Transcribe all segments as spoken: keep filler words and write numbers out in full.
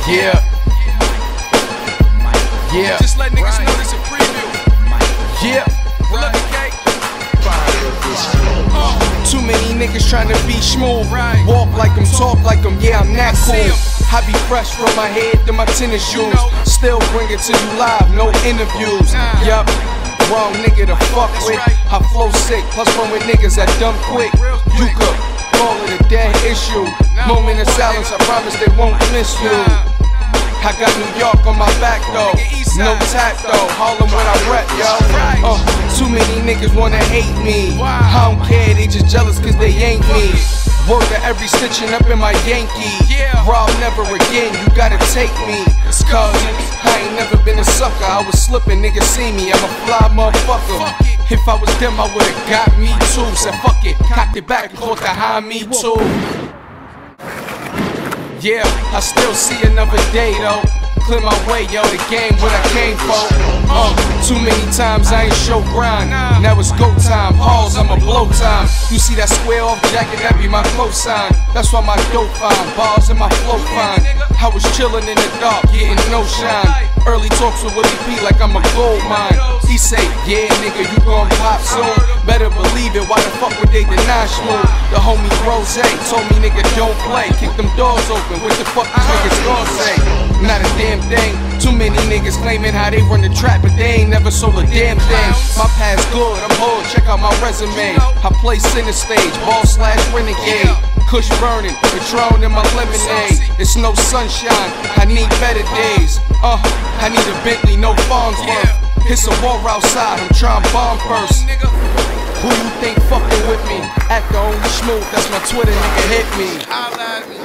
Yeah. Yeah. Just let niggas know this a preview. Yeah. Look at K. Too many niggas trying to be smooth. Right. Walk like them, talk like them, yeah, I'm that see cool. 'em. I be fresh from my head to my tennis shoes. know. Still bring it to you live, no interviews. Nah. Yup, wrong nigga to fuck That's with. right. I flow sick, plus run with niggas that dumb quick. Real quick. You could call it a dead issue. Nah, Moment of boy, silence, I nigga. promise they won't miss you. Nah. I got New York on my back though, Nigga, East no Side. tap though, Harlem when I rep yo. Right. Uh, too many niggas wanna hate me. Wow. I don't care, they just jealous cause they ain't me. Word to every stitching up in my Yankee. Yeah. Rob never again, you gotta take me. go. Cause I ain't never been a sucker, I was slipping, niggas see me, I'm a fly motherfucker. Fuck it. If I was them, I would've got me too. Said fuck it, cocked it back and caught the high me too. Yeah, I still see another day though. Clear my way, yo, the game what I came for. Uh, too many times I ain't show grind. Now it's go time, pause, I'ma blow time. You see that square off jacket, that be my cosign. That's why my dope fine, bars and my flow fine. I was chillin' in the dark, getting no shine. Early talks with Willie P like I'm a gold mine. He say, yeah, nigga, you gon' pop soon. Better believe it, why the fuck would they deny Schmoove? The homie Rose told me, nigga, don't play. Kick them doors open, what the fuck these niggas gon' say? Not a damn thing. Too many niggas claiming how they run the trap, but they ain't never sold a damn thing. My past good, I'm hood, check out my resume. I play center stage, ball slash renegade. Kush burning, Patron in my lemonade. It's no sunshine, I need better days. Uh, I need a Bentley, no Farnsworth. It's a war outside, I'm trying bomb first. Nigga. Who you think fucking with me? At the only Schmoove, that's my Twitter, nigga, hit me. Holla at me.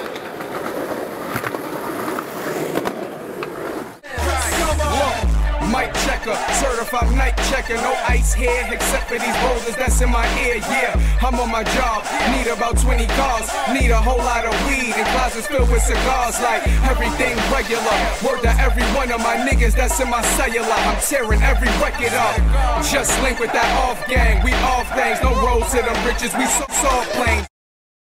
Mic checker, certified night checker, no ice here except for these boulders that's in my ear. Yeah, I'm on my job, need about twenty cars, need a whole lot of weed and closets filled with cigars. Like everything regular, word to every one of my niggas that's in my cellular. I'm tearing every record up, just link with that off gang. We off things, no roads to them riches, we so soft planes.